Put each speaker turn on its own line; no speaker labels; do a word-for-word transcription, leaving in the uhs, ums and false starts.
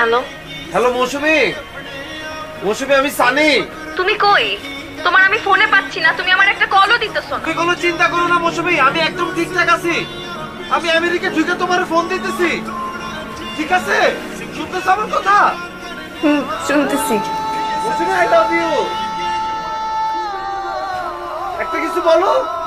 Hello
hello মৌসুমী, মৌসুমী আমি সানি।
তুমি কই? তোমার আমি ফোনে পাচ্ছি না, তুমি আমার একটা কলও দিতেছো না।
তুমি কোনো চিন্তা করো না মৌসুমী, আমি একদম ঠিকঠাক আছি। আমি আমেরিকা ঢুকে তোমার ফোন দিতেছি, ঠিক আছে? শুনতেছ আমার কথা?
হুম, শুনতেছি।
Mousumi I love you. একটা কিছু বলো।